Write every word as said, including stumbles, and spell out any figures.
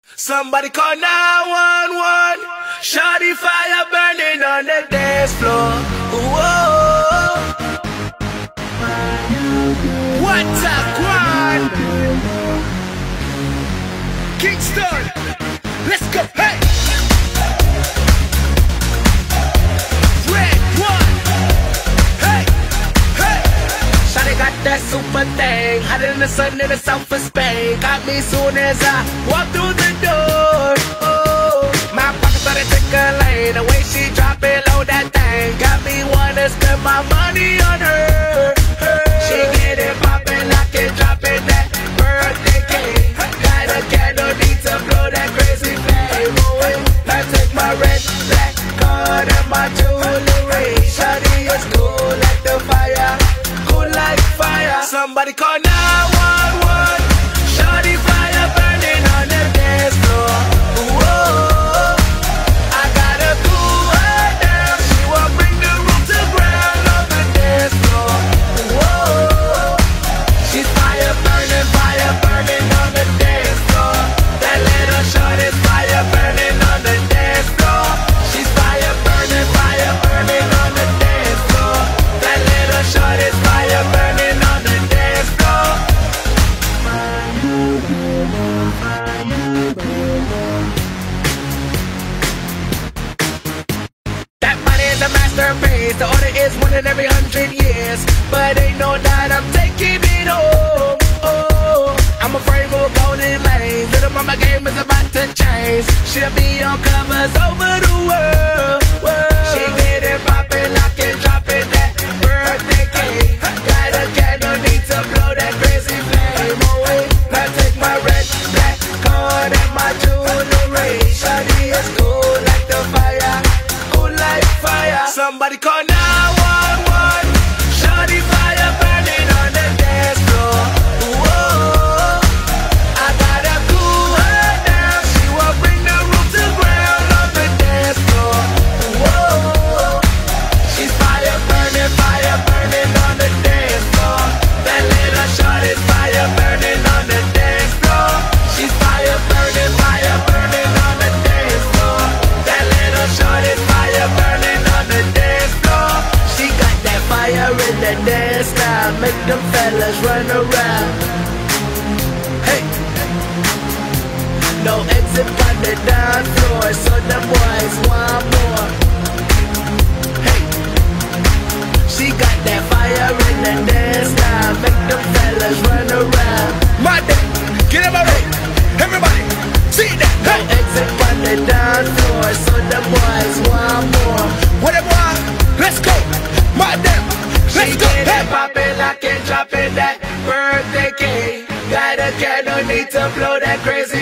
Somebody call nine one one. Shawty fire burning on the dance floor. Whoa. What a grind. Kingston, let's go. Hey. Red one. Hey. Hey. Shawty got that super thing, hotter than the sun in the south of Spain. Got me soon as I walk through the door. Oh, my pocket started tickling. The way she drop it low, that thing got me wanna spend my money on her. She get it poppin', lock it, dropping that birthday cake. Got a candle, need to blow that crazy flame. Oh, I take my red, black card and my jewelry. Shawty is cool like the fire, cool like fire. Somebody call nine one one. Shawty fire burning on the dance floor. Whoa, I gotta cool her down. She won't bring the room to ground on the dance floor. Whoa, she's fire burning, fire burning on the dance floor. That little short is fire burning on the dance floor. She's fire burning, fire burning on the dance floor. That little short is fire burning on the dance floor. That body is a masterpiece. The order is one in every hundred years, but ain't no doubt I'm taking it home. Oh, I'm afraid we'll go in lanes. Little mama game is about to change. She'll be on covers over the world. world. She get it poppin', lock it, dropping that birthday cake. Got a candle, need to blow that crazy flame away. Now take my red, black card and my jewelry. Shawty is cool like the fire, cool like fire. Somebody call nine one one. Shawty fire burning on the dance floor. Whoa, I gotta cool her down. She won't bring the room to ground on the dance floor. Whoa, she's fire burning, fire burning on the dance floor. That little short is fire burning on the dance floor. She's fire burning, fire burning on the dance floor. That little short is fire burning on the dance floor. She got that fire in the dance now, make them fellas run around. Hey, no exit on the dance floor, so the boys want more. Hey, she got that fire in the dance now, make them fellas run around. My day, get him out, everybody, see that. Hey, no exit on the dance floor, so the boys want more. Whatever, let's go, my damn, let's go. She get it poppin', lock it, dropping that birthday cake. Got a candle, need to blow that crazy